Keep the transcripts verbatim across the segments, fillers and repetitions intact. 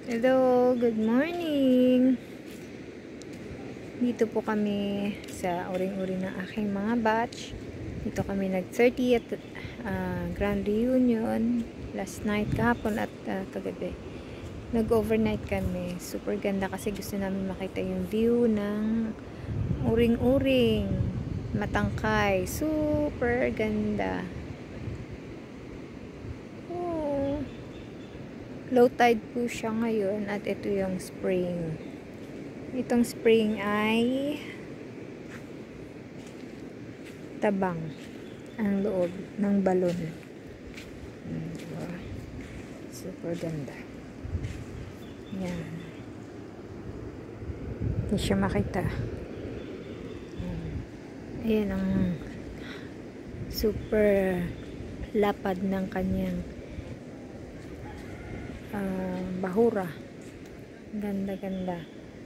Hello, good morning. Dito po kami sa uring-uring ng aking mga batch. Dito kami nag thirtieth uh, grand reunion last night, kahapon at uh, kagabi. Nag-overnight kami. Super ganda kasi gusto namin makita yung view ng uring-uring. Matangkay. Super ganda. Low tide po siya ngayon at ito yung spring. Itong spring ay tabang ang loob ng balon. Hmm, diba? Super ganda. Yan. Hindi siya makita. Ayan ang super lapad ng kanyang Uh, bahura. Ganda ganda.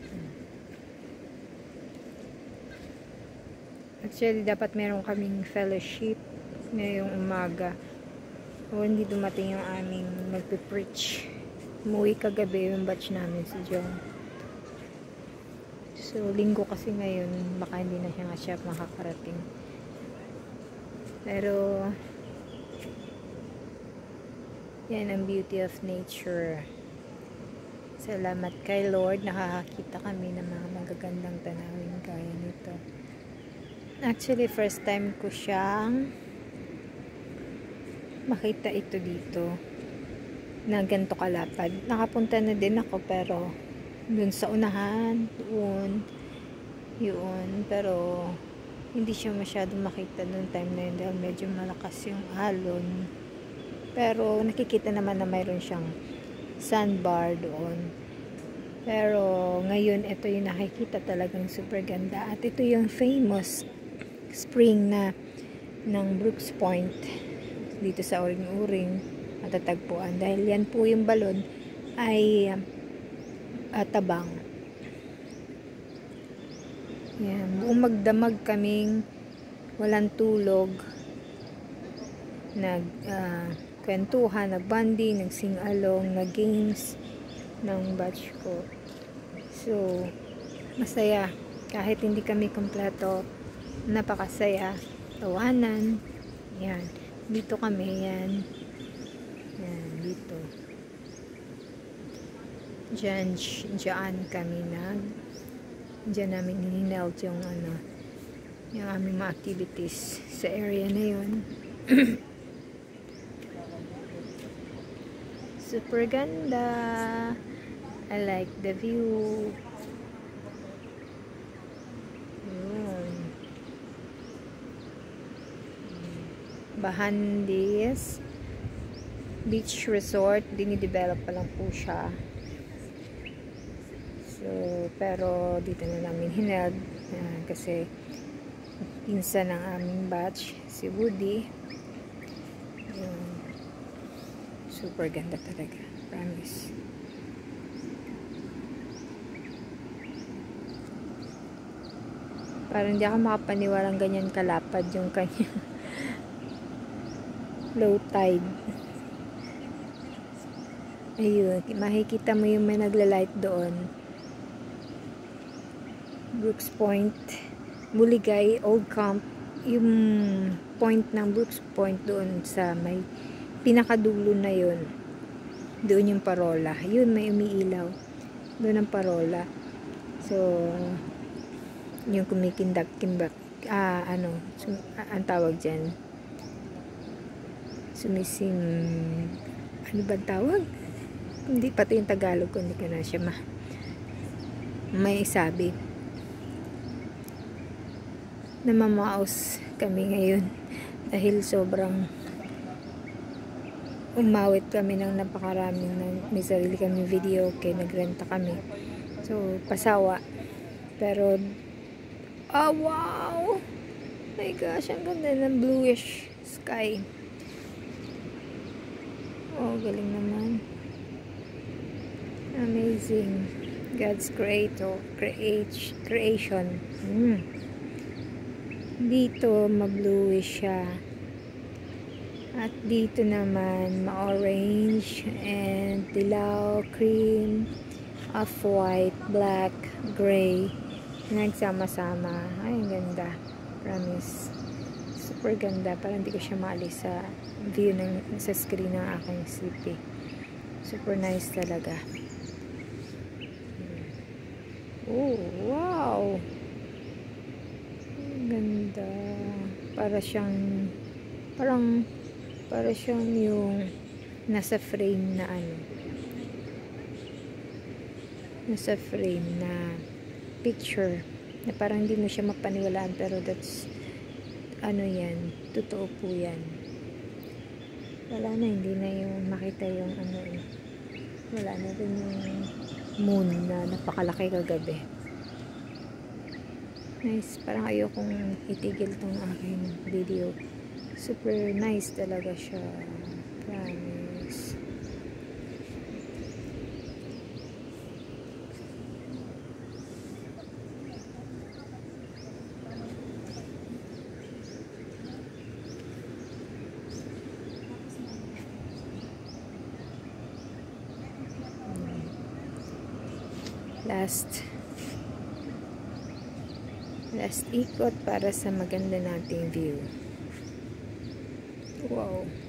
Actually dapat meron kaming fellowship ngayong umaga, o hindi dumating yung aming magpipreach. Umuwi kagabi yung batch namin si John. So linggo kasi ngayon, baka hindi na siya nga siya makakarating. Pero yan ang beauty of nature. Salamat kay Lord, nakakakita kami ng mga magagandang tanawin gaya nito. Actually, first time ko siyang makita ito dito na ganito kalapad. Nakapunta na din ako pero dun sa unahan, doon, yun. Pero hindi siya masyadong makita noong time na yun dahil medyo malakas yung alon. Pero nakikita naman na mayroon siyang sandbar doon. Pero ngayon ito yung nakikita talagang super ganda. At ito yung famous spring na ng Brooks Point dito sa Uring-Uring matatagpuan. Dahil yan po yung balon ay uh, tabang. Yan. Buong magdamag kaming walang tulog. Nag uh, kwentuhan, nag-bonding, nag-sing-along, nag-games ng batch ko. So, masaya. Kahit hindi kami kompleto, napakasaya. Tawanan. Yan. Dito kami, yan. Yan, dito. Diyan, diyan kami nag diyan namin hiniheld yung ano, yung aming mga activities sa area na yun. Super ganda. I like the view. Yun. Bahandis Beach Resort. Dinidevelop pa lang po siya. So, pero dito na namin hineld. Uh, kasi pinsan ng aming batch, si Woody. Yun. Super ganda talaga. Promise. Parang hindi ako makapaniwalang ganyan kalapad yung kanya low tide. Ayun. Makikita mo yung may naglalight doon. Brooks Point. Buligay. Old Camp. Yung point ng Brooks Point doon sa may pinakadulo na yun. Doon yung parola. Yun, may umiilaw. Doon ang parola. So, yung kumikindak-kindak. Ah, ano, sum, ah, ang tawag dyan. Sumisim... Ano ba tawag? Hindi pati yung Tagalog ko, hindi ko na siya ma... may sabi. Namamaos kami ngayon. Dahil sobrang umawit kami ng napakaraming ng, may sarili kami video, okay, nagrenta kami. So, pasawa. Pero, ah, oh, wow! My gosh, ang ganda ng bluish sky. Oh, galing naman. Amazing. God's creator, create, creation. Hmm. Dito, mabluish siya. At dito naman, ma-orange and dilaw, cream, off-white, black, gray. Nagsama-sama. Ay, ang ganda. Promise. Super ganda. Parang hindi ko siya maalis sa view ng, sa screen ng aking C P. Super nice talaga. Oh, wow! Ang ganda. Para siyang parang para siyang yung nasa frame na ano. Nasa frame na picture na parang hindi mo siya mapaniwalaan, pero that's ano yan, totoo po yan. Wala na, hindi na yung makita yung ano eh. Wala na rin yung moon na napakalaki kagabi. Nice, parang ayokong itigil tong aking video. Super nice talaga siya, promise. Last last ikot para sa maganda nating view. Wow.